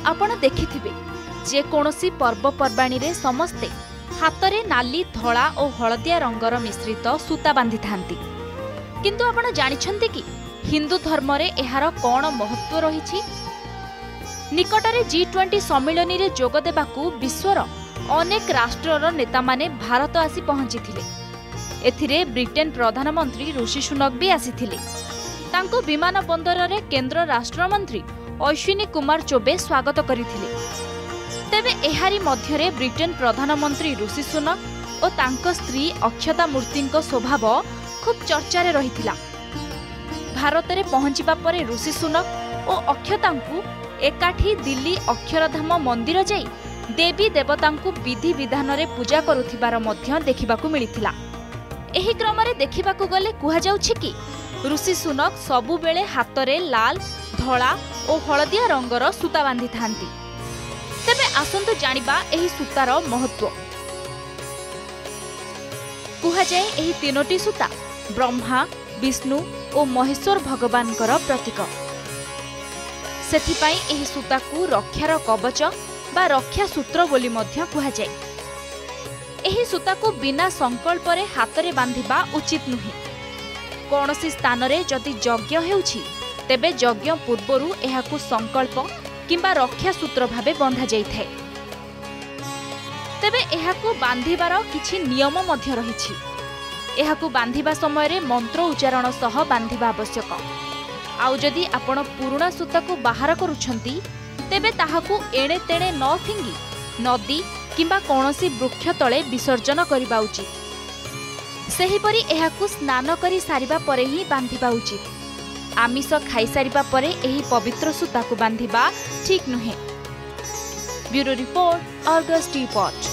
आपण देखिथिबे जे कोनोसी पर्वपर्वाणी रे समस्ते हातरे नाली धला और हलदिया रंगर मिश्रित सूता बांधि थांती। किंतु आपण जानिछन्ते कि हिंदू धर्म रे एहार कोन महत्व रहिछि? निकटरे G20 सम्मिलनी रे जोग देबाकू विश्वर अनेक राष्ट्रर नेता माने भारत आसी पहुंचीथिले। एथिरे ब्रिटेन प्रधानमंत्री ऋषि सुनक भी आसीथिले। तांको विमान बंदर रे केंद्र राष्ट्रमंत्री अश्विनी कुमार चौबे स्वागत करिथिले। तेबे एहारी मध्यरे ब्रिटेन प्रधानमंत्री ऋषि सुनक और तांको स्त्री अक्षता मूर्तिंको स्वभाव खूब चर्चा रे रहिथिला। भारत रे पहुंचीबा परे ऋषि सुनक और अक्षतांकू एकाठी दिल्ली अक्षरधाम मंदिर जाई देवी देवतांकू विधि विधान रे पूजा करुथिबार मध्य देखिबाकू मिलिथिला। एही क्रम रे देखिबाकू गले कुहा जाउछि कि ऋषि सुनक सबु बेले हातरे लाल धला और हलदिया रंगर सूता बांधि थांती। तेबे आसंतु जानिबा एही सूतार महत्व। कुहा जाए एही तीनोटी सूता ब्रह्मा विष्णु और महेश्वर भगवानकर प्रतीक। सेथिपाई एही सूताकू रक्षार कवच बा रक्षा सूत्र बोली मध्य कुहा जाए। एही सूताकू बिना संकल्प रे हातरे बांधिबा उचित नुहे। कौनसी स्थान रे जदि यज्ञ हेउछि तेबे यज्ञ पूर्वरु एहाकू संकल्प किंबा रक्षा सूत्र भाबे बंधा जाइथाय। तेबे एहाकू बांधिबार किछि नियम मध्य रहिछि। एहाकू बांधिबा समय रे मंत्र उच्चारण सह बांधिबा आवश्यक। आउ जदि आपण पुराणा सूताकू बाहर करूछंती तेबे ताहाकू एणे तेणे न फिंगी नदी किंबा कौनसी वृक्ष तले विसर्जन करिबा उचित। सेहीपरि एहाकू स्नान करी सारिबा परे ही बांधिबा उचित। आमिष खाई सारिबा परे एही पवित्र सूताकू बांधिबा ठीक नुहे। ब्यूरो रिपोर्ट, अर्गस टी पॉट।